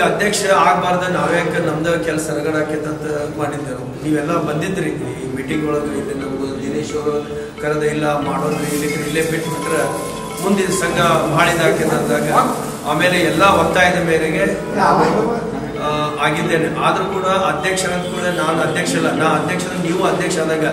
ಅಧ್ಯಕ್ಷ ಆಗಬಾರ್ದು ನಾವ್ಯಾಕೆ ನಮ್ದು ಕೆಲಸ ರಗಡಾಕೈತೆ ಅಂತ ಮಾಡಿದ್ದೆವು. ನೀವೆಲ್ಲ ಬಂದಿದ್ರಿ ಈ ಮೀಟಿಂಗ್ ಒಳಗೆ. ಇಲ್ಲಿ ನಮ್ಗೆ ದಿನೇಶ್ ಅವರು ಕರೆದ ಇಲ್ಲ ಮಾಡೋದ್ರಿ ಇಲ್ಲೇ ಬಿಟ್ಬಿಟ್ರೆ ಮುಂದಿನ ಸಂಘ ಭಾಳ ಇದಾಕೈತೆ ಅಂದಾಗ ಆಮೇಲೆ ಎಲ್ಲ ಒತ್ತಾಯದ ಮೇರೆಗೆ ಆಗಿದ್ದೇನೆ. ಆದರೂ ಕೂಡ ಅಧ್ಯಕ್ಷರಂತ ಕೂಡ ನಾನು ಅಧ್ಯಕ್ಷ ಅಲ್ಲ, ನಾ ಅಧ್ಯಕ್ಷ ನೀವು ಅಧ್ಯಕ್ಷ ಆದಾಗ.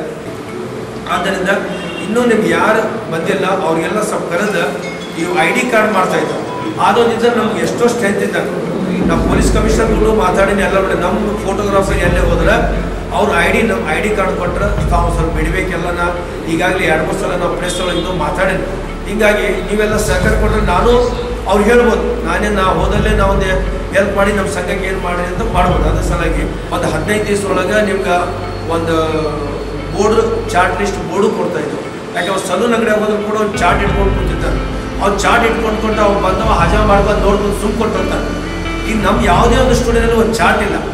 ಆದ್ದರಿಂದ ಇನ್ನೂ ನಿಮ್ಗೆ ಯಾರು ಬಂದಿಲ್ಲ ಅವ್ರಿಗೆಲ್ಲ ಸ್ವಲ್ಪ ಕರೆದು ನೀವು ID ಕಾರ್ಡ್ ಮಾಡ್ತಾ ಇದ್ದಾರೆ. ಅದೊಂದಿದ್ರೆ ನಮ್ಗೆ ಎಷ್ಟೋ ಸ್ಟ್ರೆಂತ್ ಇದ್ದಾಗ ನಾವು ಪೊಲೀಸ್ ಕಮಿಷನರ್ಗಳು ಮಾತಾಡಿನಿ ಎಲ್ಲ ಬಿಡ. ನಮ್ಮ ಫೋಟೋಗ್ರಾಫರ್ ಎಲ್ಲೇ ಹೋದ್ರೆ ಅವ್ರು ನಮ್ಮ ID ಕಾರ್ಡ್ ಕೊಟ್ಟರೆ ತಾವು ಸ್ವಲ್ಪ ಬಿಡಬೇಕೆಲ್ಲ. ನಾ ಈಗಾಗಲೇ 2-3 ಸಲ ನಾವು ಪ್ರೆಸ್ ಒಳಗಿದ್ದು ಮಾತಾಡೇನಿ. ಹೀಗಾಗಿ ನೀವೆಲ್ಲ ಸಹಕಾರ ಕೊಟ್ಟರೆ ನಾನು ಅವ್ರು ಹೇಳ್ಬೋದು, ನಾ ಹೋದಲ್ಲೇ ನಾವೊಂದು ಹೆಲ್ಪ್ ಮಾಡಿ ನಮ್ಮ ಸಂಘಕ್ಕೆ ಏನು ಮಾಡಿ ಅಂತ ಮಾಡ್ಬೋದು. ಅದ್ರ ಸಲುವಾಗಿ ಒಂದು 15 ದಿವಸ ಒಳಗೆ ನಿಮ್ಗೆ ಒಂದು ಬೋರ್ಡ್ ಚಾರ್ಟ್ ಲಿಸ್ಟ್ ಬೋರ್ಡು ಕೊಡ್ತಾ ಇದ್ವು. ಯಾಕಂದ್ರೆ ಸಲೂನ್ ಅಂಗಡಿ ಹೋದ್ರು ಕೂಡ ಒಂದು ಚಾರ್ಟ್ ಇಟ್ಕೊಂಡು ಕೂತಿರ್ತಾರೆ. ಅವ್ರು ಚಾರ್ಟ್ ಇಟ್ಕೊಂಡು ಅವ್ರು ಬಂದವ ಹಜಾ ಮಾಡ್ಕೊಂಡು ನೋಡ್ಕೊಂಡು ಸುಮ್ ಕೊಟ್ಟಿರ್ತಾರೆ. ಈಗ ನಮ್ಗೆ ಯಾವುದೇ ಒಂದು ಸ್ಟುಡಿಯೋದಲ್ಲಿ ಒಂದು ಚಾರ್ಟ್ ಇಲ್ಲ.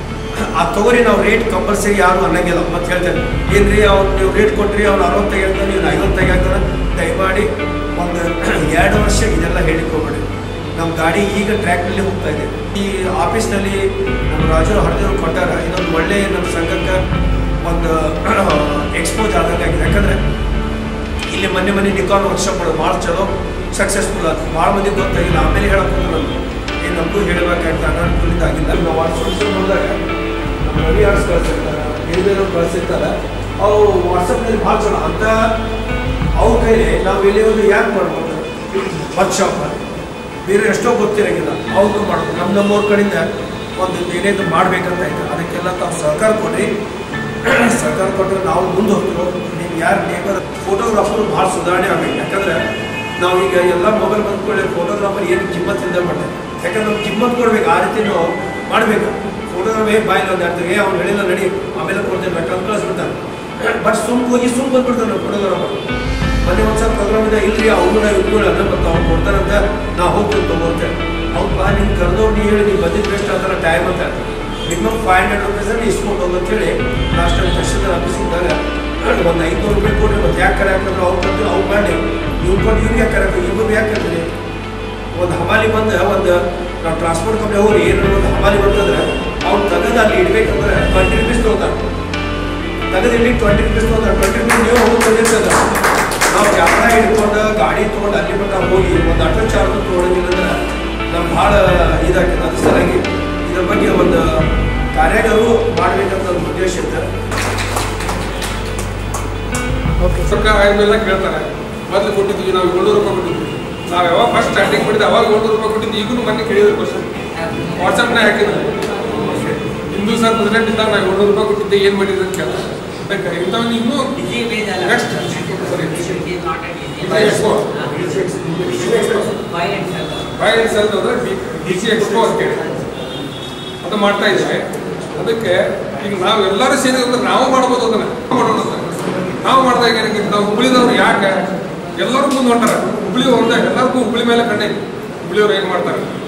ಅದು ತೊಗೊರಿ ನಾವು ರೇಟ್ ಕಂಪಲ್ಸರಿ ಯಾರು ಅನ್ನಂಗಿಲ್ಲ. ಮತ್ತೆ ಹೇಳ್ತೇನೆ ಏನ್ರಿ ಅವ್ರು ನೀವು ರೇಟ್ ಕೊಟ್ರಿ ಅವ್ರು 60 ತೆಗಿಯಾಗ್ತಾರೆ, ನೀವು 50 ತೆಗಿಯಾಗ್ತಾರೆ. ದಯಮಾಡಿ ಒಂದು 2 ವರ್ಷ ಇದೆಲ್ಲ ಹೇಳಿಕೊಬೇಡಿ. ನಮ್ಮ ಗಾಡಿ ಈಗ ಟ್ರ್ಯಾಕ್ನಲ್ಲಿ ಹೋಗ್ತಾ ಇದೆ. ಈ ಆಫೀಸ್ನಲ್ಲಿ ನಮ್ಮ ರಾಜು ಹರಿದೇವ್ರು ಕೊಟ್ಟಾರ. ಇದೊಂದು ಒಳ್ಳೆ ನಮ್ಮ ಸಂಘಕ್ಕೆ ಒಂದು ಎಕ್ಸ್ಪೋಸ್ ಆದಂಗಾಗಿದೆ. ಯಾಕಂದರೆ ಇಲ್ಲಿ ಮೊನ್ನೆ ನಿಕಾನ್ ವರ್ಕ್ಶಾಪ್ ಮಾಡೋದು ಭಾಳ ಚಲೋ ಸಕ್ಸಸ್ಫುಲ್ ಆಯ್ತು. ಭಾಳ ಮಂದಿ ಗೊತ್ತಾಗಿಲ್ಲ. ಆಮೇಲೆ ಹೇಳಕ್ಕೆ ನಮ್ಗೆ ಏನು ನಮಗೂ ಹೇಳಬೇಕಾಯ್ತು ಅನಾನುಕೂಲಿತ ಆಗಿಲ್ಲ. ನಾವು ವಾಟ್ಸಪ್ ನೋಡಿದಾಗ ನಮ್ಮ ರವಿ ಆರ್ಟ್ಸ್ ಕಳಿಸಿರ್ತಾರೆ, ಬೇರೆ ಕಳಿಸಿರ್ತಾರೆ. ಅವು ವಾಟ್ಸಪ್ನಲ್ಲಿ ಭಾಳ ಚಲೋ ಅಂತ ಅವ್ರ ಕೈಲಿ ನಾವು ಇಲ್ಲಿ ಒಂದು ಯಾಕೆ ಮಾಡ್ಬೋದು ವರ್ಕ್ಶಾಪ್ ಬೇರೆ ಎಷ್ಟೋ ಗೊತ್ತಿರೋಂಗಿಲ್ಲ ಅವ್ರು ಮಾಡ್ಬೋದು. ನಮ್ಮವ್ರ ಕಡೆಯಿಂದ ಒಂದು ಏನೇನು ಮಾಡಬೇಕಂತ ಇದೆ. ಅದಕ್ಕೆಲ್ಲ ತಾವು ಸಹಕಾರ ಕೊಡ್ರಿ. ಸಹಕಾರ ಕೊಟ್ಟರೆ ನಾವು ಮುಂದೆ ಹೋಗ್ತೀವಿ. ನೀವು ಯಾರು ನೇಬರ್ ಫೋಟೋಗ್ರಾಫರು ಭಾಳ ಸುಧಾರಣೆ ಆಗಬೇಕು. ಯಾಕಂದರೆ ನಾವು ಈಗ ಎಲ್ಲ ಮೊಬೈಲ್ ಬಂದ್ಕೊಳ್ಳಿ ಫೋಟೋಗ್ರಾಫರ್ ಏನು ಕಿಮ್ಮತ್ತಿಂದ ಮಾಡ್ತೇವೆ. ಯಾಕಂದ್ರೆ ನಮ್ಗೆ ಕಿಮ್ಮತ್ತು ಕೊಡ್ಬೇಕು. ಆ ರೀತಿ ನಾವು ಮಾಡಬೇಕು. ಫೋಟೋಗ್ರಾಫೇ ಬಾಯಿಲ್ ಒಂದು ಹೇಳ್ತೀವಿ ಅವ್ನು ಹೇಳಿಲ್ಲ ನಡಿ ಆಮೇಲೆ ಕೊಡ್ತೇವೆ ಅಂತ ಕಳಿಸ್ಬಿಡ್ತಾನೆ. ಬಟ್ ಹೋಗಿ ಬಂದ್ಬಿಡ್ತಾನೆ ನಾವು ಫೋಟೋಗ್ರಾಫರ್. ಮೊನ್ನೆ ಒಂದ್ಸಲ ಪ್ರೋಗ್ರಾಮ್ ಇದೆ ಇಲ್ರಿ ಅವ್ರು ಇಟ್ಕೊಳ್ಳಿ ಅನ್ನ ಮತ್ತು ಅವ್ನು ಕೊಡ್ತಾರಂತ ನಾವು ಹೋಗ್ತೀವಿ ತೊಗೊಳ್ತೇವೆ. ಅವ್ನು ನಿಮ್ಗೆ ಕರೆದವ್ರು ನೀವು ಹೇಳಿ ನೀವು ಬಂದಿದ್ದು ಬೆಸ್ಟ್ ಆಗ್ತಾರ ಟೈಮ್ ಅಂತ ಮಿನಿಮಮ್ 500 ರೂಪೀಸಲ್ಲಿ ಇಸ್ಕೊಂಡು ಹೋಗಂತೇಳಿ ಲಾಸ್ಟ್ ಟೈಮ್ ತಹಶೀಲ್ದಾರ್ ಆಫೀಸಿದ್ದಾಗ ಒಂದು 500 ರೂಪಾಯಿ ಕೊಡ್ರಿ. ಮತ್ತು ಯಾಕೆ ಕರೆ ಹಾಕಿದ್ರೆ ಅವ್ರು ಬಂದು ಅವ್ರು ಮಾಡಿ ನೀವು ಕೊಂಡು ಇವ್ರಿಗೆ ಯಾಕೆ ಕರೆ ಹಾಕಿ ಇಬ್ಬರು ಯಾಕೆ ಕರೀರಿ. ಒಂದು ಹಮಾಲಿ ಬಂದು ಒಂದು ನಾವು ಟ್ರಾನ್ಸ್ಪೋರ್ಟ್ ಕಂಪ್ನಿ ಹೋಗಿ ಏನು ಒಂದು ಹಮಾಲಿ ಬಂತಂದ್ರೆ ಅವ್ನು ತೆಗೆದು ಅಲ್ಲಿ ಇಡಬೇಕಂದ್ರೆ 20 ರೂಪೀಸ್ ತೊಗೊತಾರೆ. ತೆಗೆದು ಇಲ್ಲಿ 20 ರೂಪೀಸ್ ತೊಗೊತಾರೆ. 20 ರೂಪೀಸ್ ನೀವು ಹೋಗಿ ಬಂದಿರ್ತದೆ. ನಾವು ಕ್ಯಾಮ್ರಾ ಹಿಡ್ಕೊಂಡು ಗಾಡಿ ತೊಗೊಂಡು ಅಲ್ಲಿ ಮಟ್ಟ ಹೋಗಿ ಒಂದು ಆಟೋ ಚಾರ್ಜ್ ತೊಗೊಳಂಗಿಲ್ಲ ಅಂದ್ರೆ ನಮ್ಗೆ ಭಾಳ ಇದಾಗ್ತದೆ. ಅದ್ರ ಸಲುವಾಗಿ ಇದ್ರ ಬಗ್ಗೆ ಒಂದು ಕಾರ್ಯಾಗಾರವು ಮಾಡಬೇಕಂತ ಒಂದು ಉದ್ದೇಶ ಇದೆ. ಓಕೆ, ಸರ್ಕಾರ ಆದ್ಮೇಲೆ ಕೇಳ್ತಾರೆ ಮೊದಲು ಕೊಟ್ಟಿದ್ವಿ ನಾವು 700 ರೂಪಾಯಿ ಕೊಟ್ಟಿದ್ವಿ. ನಾವು ಯಾವಾಗ ಫಸ್ಟ್ ಸ್ಟಾರ್ಟಿಂಗ್ ಮಾಡಿದ್ದೆ ಅವಾಗ 700 ರೂಪಾಯಿ ಕೊಟ್ಟಿದ್ದು. ಈಗೂ ಮೊನ್ನೆ ಕೇಳಿದ್ರು ಕ್ವಶನ್ ವಾಟ್ಸಪ್ನಾಗ ಹಾಕಿದ್ರು. ಹಿಂದೂ ಸರ್ ಪ್ರೆಸಿಡೆಂಟ್ ಇದ್ದಾಗ ನಾವು 700 ರೂಪಾಯಿ ಕೊಟ್ಟಿದ್ದೆ ಏನು ಮಾಡಿದ್ರು ಅಂತ ಕೇಳ್ತಾರೆ. ಇಂಥವ್ ಇನ್ನೂ ನೆಕ್ಸ್ಟ್ ಬೈ ಅಂಡ್ ಸೆಲ್ ಅಂದ್ರೆ DC ಎಕ್ಸ್ಪೋ ಅಂತ ಕೇಳಿ ಅದು ಮಾಡ್ತಾ ಇದ್ದೇವೆ. ಅದಕ್ಕೆ ಈಗ ನಾವು ಎಲ್ಲರೂ ಸೇರಿ ಅಂದ್ರೆ ನಾವು ಮಾಡ್ಬೋದು. ಅದನ್ನ ಮಾಡೋಣ ಅಂತ ನಾವು ಮಾಡಿದಾಗ ಏನಕ್ಕೆ ನಾವು ಹುಬ್ಳಿದವ್ರು ಯಾಕೆ ಎಲ್ಲರೂ ಮುಂದೆ ಹೊಂಟಾರೆ. ಹುಬ್ಳಿ ಒಂದೇ ಎಲ್ಲರಿಗೂ ಹುಬ್ಳಿ ಮೇಲೆ ಕಣ್ಣೆ. ಹುಬ್ಳಿಯವ್ರು ಏನು ಮಾಡ್ತಾರೆ